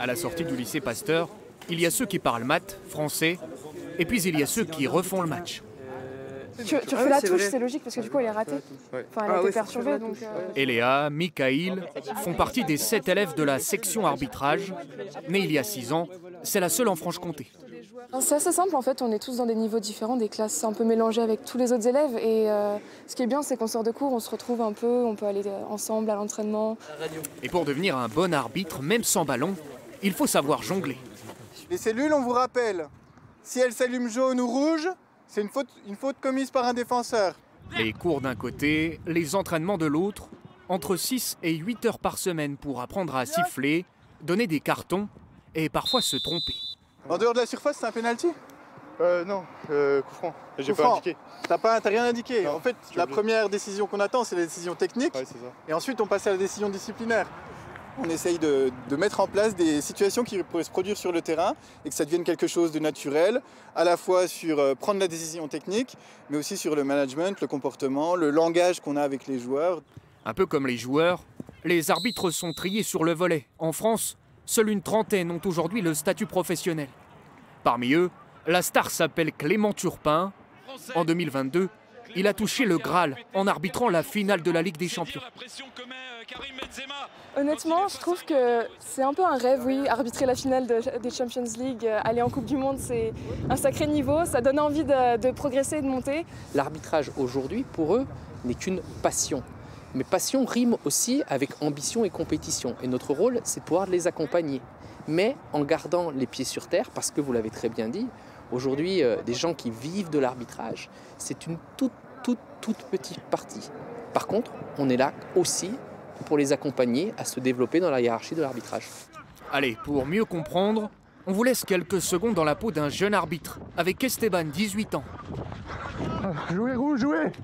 À la sortie du lycée Pasteur, il y a ceux qui parlent maths, français, et puis il y a ceux qui refont le match. Tu refais la touche, c'est logique, parce que du coup elle est ratée. Enfin, elle a été perturbée, donc... Eléa, Mikaïl font partie des 7 élèves de la section arbitrage. Née il y a 6 ans, c'est la seule en Franche-Comté. C'est assez simple, en fait, on est tous dans des niveaux différents, des classes un peu mélangées avec tous les autres élèves. Et ce qui est bien, c'est qu'on sort de cours, on se retrouve un peu, on peut aller ensemble à l'entraînement. Et pour devenir un bon arbitre, même sans ballon, il faut savoir jongler. Les cellules, on vous rappelle, si elles s'allument jaune ou rouge, c'est une faute commise par un défenseur. Les cours d'un côté, les entraînements de l'autre, entre 6 et 8 heures par semaine pour apprendre à siffler, donner des cartons et parfois se tromper. En dehors de la surface, c'est un penalty? Non, coup franc. J'ai pas indiqué. T'as rien indiqué. Non, en fait, la première décision qu'on attend, c'est la décision technique. Ouais, c'est ça. Et ensuite, on passe à la décision disciplinaire. On essaye de mettre en place des situations qui pourraient se produire sur le terrain et que ça devienne quelque chose de naturel, à la fois sur prendre la décision technique, mais aussi sur le management, le comportement, le langage qu'on a avec les joueurs. Un peu comme les joueurs, les arbitres sont triés sur le volet. En France, seule une trentaine ont aujourd'hui le statut professionnel. Parmi eux, la star s'appelle Clément Turpin. En 2022, il a touché le Graal en arbitrant la finale de la Ligue des Champions. Honnêtement, je trouve que c'est un peu un rêve, oui, arbitrer la finale des Champions League, aller en Coupe du Monde, c'est un sacré niveau, ça donne envie de progresser et de monter. L'arbitrage aujourd'hui, pour eux, n'est qu'une passion. Mais passion rime aussi avec ambition et compétition. Et notre rôle, c'est de pouvoir les accompagner. Mais en gardant les pieds sur terre, parce que vous l'avez très bien dit, aujourd'hui, des gens qui vivent de l'arbitrage, c'est une toute petite partie. Par contre, on est là aussi pour les accompagner à se développer dans la hiérarchie de l'arbitrage. Allez, pour mieux comprendre, on vous laisse quelques secondes dans la peau d'un jeune arbitre, avec Esteban, 18 ans. Jouez, rouge, jouez!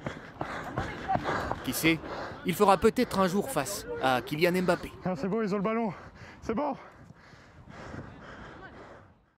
Qui sait, il fera peut-être un jour face à Kylian Mbappé. Ah, c'est bon, ils ont le ballon. C'est bon!